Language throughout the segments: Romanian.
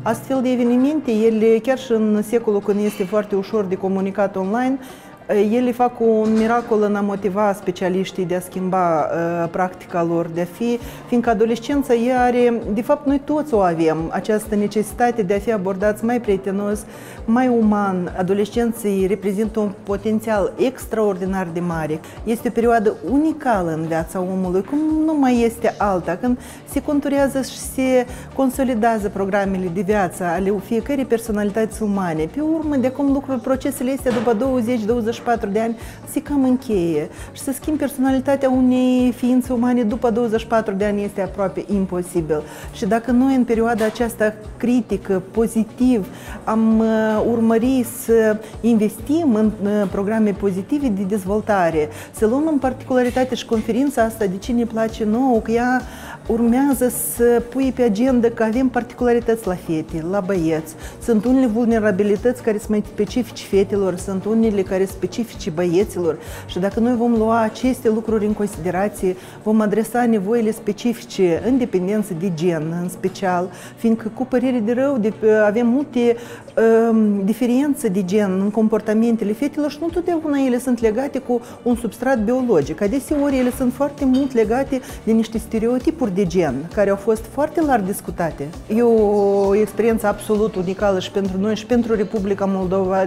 Astfel de evenimente, ele chiar și în secolul când este foarte ușor de comunicat online, ele fac un miracol în a motiva specialiștii de a schimba practica lor de a fi, fiindcă adolescența are, de fapt noi toți o avem, această necesitate de a fi abordați mai prietenos, mai uman. Adolescenții reprezintă un potențial extraordinar de mare. Este o perioadă unicală în viața omului, cum nu mai este alta, când se conturează și se consolidează programele de viață ale fiecărei personalități umane. Pe urmă, de acum procesele astea după 20-24 de ani se cam încheie și să schimbi personalitatea unei ființe umane după 24 de ani este aproape imposibil. Și dacă noi în perioada aceasta critică, pozitiv, am urmări să investim în programe pozitive de dezvoltare, să luăm în particularitate și conferința asta de ce ne place nouă, că ea urmează să pui pe agenda că avem particularități la fete, la băieți. Sunt unele vulnerabilități care sunt mai specifice fetelor, sunt unele care sunt specifice băieților și dacă noi vom lua aceste lucruri în considerație, vom adresa nevoile specifice în dependență de gen, în special, fiindcă cu părere de rău avem multe diferențe de gen în comportamentele fetelor și nu totdeauna ele sunt legate cu un substrat biologic. Adeseori ele sunt foarte mult legate de niște stereotipuri de gen, care au fost foarte larg discutate. E o experiență absolut unicală și pentru noi și pentru Republica Moldova,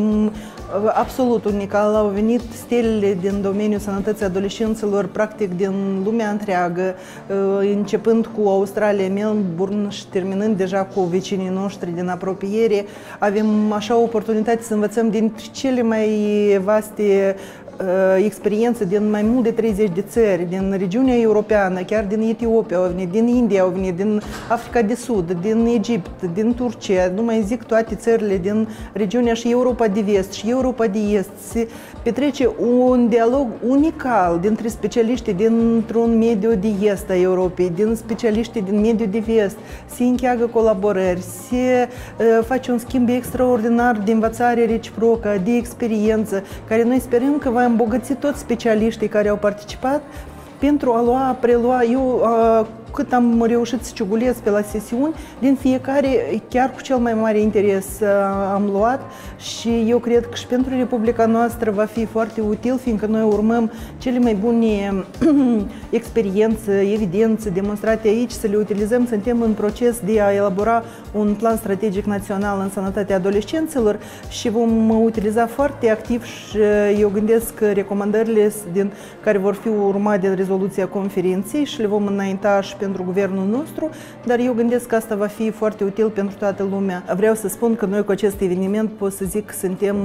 absolut unicală. Au venit stelele din domeniul sănătății adolescenților, practic din lumea întreagă, începând cu Australia, Melbourne și terminând deja cu vecinii noștri din apropiere. Avem așa o oportunitate să învățăm din cele mai vaste experiențe din mai mult de 30 de țări, din regiunea europeană, chiar din Etiopia au venit, din India au venit, din Africa de Sud, din Egipt, din Turcia, nu mai zic toate țările din regiunea și Europa de Vest și Europa de Est. Se petrece un dialog unical dintre specialiștii dintr-un mediu de est a Europei, din specialiștii din mediul de vest. Se încheagă colaborări, se face un schimb extraordinar de învățare reciprocă, de experiență, care noi sperăm că va îmbogăți toți specialiștii care au participat pentru a prelua. Eu cât am reușit să ciugulesc pe la sesiuni, din fiecare, chiar cu cel mai mare interes am luat și eu cred că și pentru Republica noastră va fi foarte util, fiindcă noi urmăm cele mai bune experiențe, evidențe demonstrate aici, să le utilizăm. Suntem în proces de a elabora un plan strategic național în sănătatea adolescenților și vom utiliza foarte activ și eu gândesc recomandările din care vor fi urmate de rezoluția conferinței și le vom înainta și pentru guvernul nostru, dar eu gândesc că asta va fi foarte util pentru toată lumea. Vreau să spun că noi cu acest eveniment pot să zic că suntem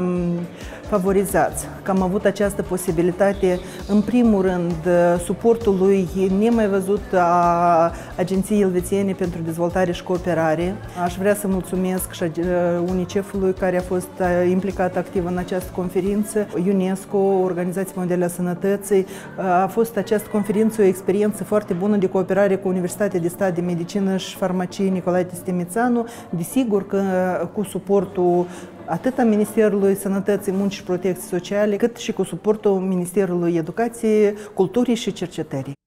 favorizați, că am avut această posibilitate, în primul rând, suportului nemai văzut a Agenției Elvețiene pentru Dezvoltare și Cooperare. Aș vrea să mulțumesc și UNICEF-ului care a fost implicat activ în această conferință, UNESCO, Organizația Mondială a Sănătății. A fost această conferință o experiență foarte bună de cooperare cu Universitatea de Stat de Medicină și Farmacie Nicolae Tistemițanu, desigur că cu suportul atât a Ministerului Sănătății, Muncii și Protecției Sociale, cât și cu suportul Ministerului Educației, Culturii și Cercetării.